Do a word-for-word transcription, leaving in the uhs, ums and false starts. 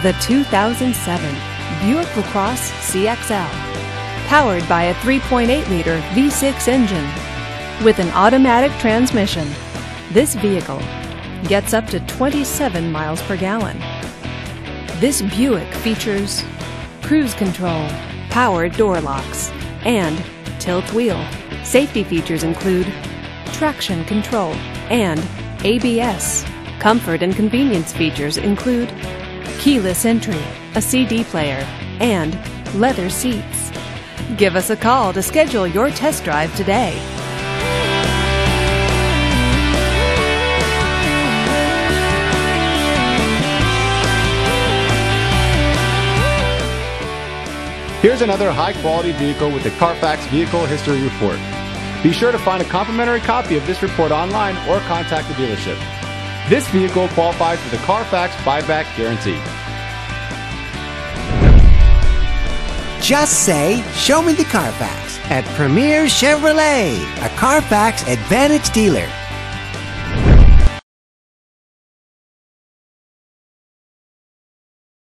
The two thousand seven Buick LaCrosse C X L. Powered by a three point eight liter V six engine with an automatic transmission, this vehicle gets up to twenty-seven miles per gallon. This Buick features cruise control, power door locks, and tilt wheel. Safety features include traction control and A B S. Comfort and convenience features include keyless entry, a C D player, and leather seats. Give us a call to schedule your test drive today. Here's another high-quality vehicle with the Carfax Vehicle History Report. Be sure to find a complimentary copy of this report online or contact the dealership. This vehicle qualifies for the Carfax Buyback Guarantee. Just say, "Show me the Carfax" at Premiere Chevrolet, a Carfax Advantage dealer.